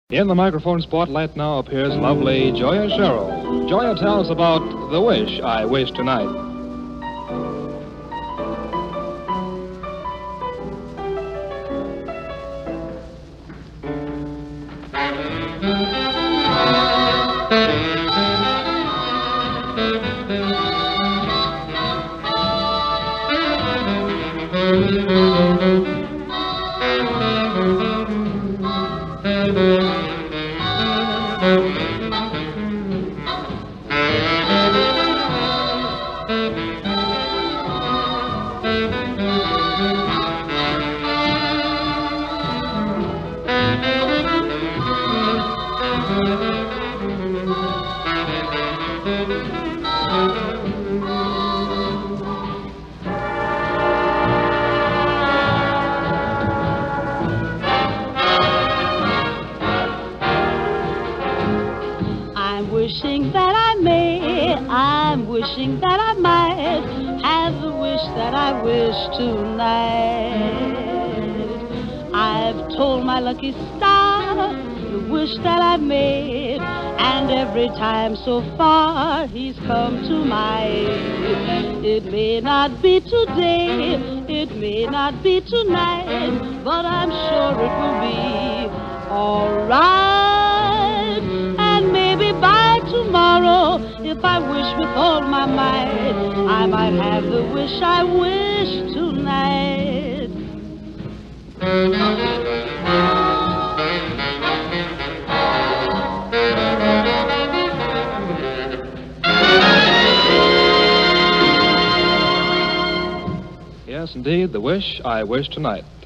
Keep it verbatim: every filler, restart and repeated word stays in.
In the microphone spotlight now appears lovely Joya Sherrill. Joya tells about the wish I wish tonight. I'm wishing that I may, I'm wishing that I might have the wish that I wish tonight. I've told my lucky star the wish that I've made, and every time so far he's come to my aid. It may not be today, it may not be tonight, but I'm sure it will be all right. And maybe by tomorrow, if I wish with all my might, I might have the wish I wish tonight. Yes, indeed, the wish I wish tonight.